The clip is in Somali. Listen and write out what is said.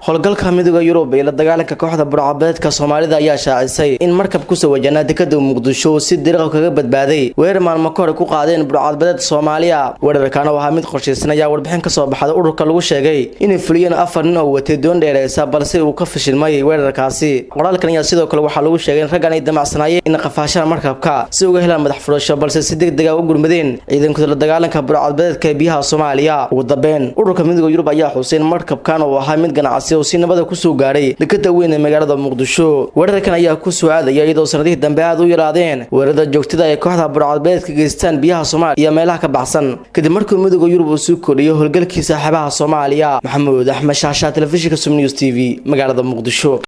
howlgalka midowga Yurub ee la dagaalanka kooxda burcadbadeedka Soomaalida ayaa shaacisay in markab ku soo wajahnaa dekedda Muqdisho si dariiq kaga badbaaday weerar maalmo ka hor ku qaadeen burcadbadeed Soomaaliya weerarkan waxa mid qorsheysanaya warbixin ka soo baxday ururka lagu sheegay in fuliyeen 4 nin oo watay doon dheereysa balse uu ka fashilmay weerarkaasi qoraalkan ayaa sidoo kale waxa lagu sheegay in raggan ay damacsanaayeen in qafaashan markabka si uga helaan madax furasho balse si degdeg ah u gurmadeen ciidanka la dagaalanka burcadbadeedka biyaha Soomaaliya ugu dambeyn ururka midowga Yurub ayaa xuseen markabkan oo ahaa mid ganacsi oo si nabad ku soo gaaray dekedda weyn ee magaalada Muqdisho weerarkan ayaa ku soo aadaya iyadoo sanadihii dambe aad u yaraadeen weerarada joogtada ee kooxda burcadbadeedka geystaan biyaha Soomaaliya iyo meelaha ka baxsan kadib markii midowga Yurub uu soo kordhiyay howlgalkiisa xeebaha Soomaaliya Maxamuud Axmed Shaasha telefishinka Sum News TV magaalada Muqdisho.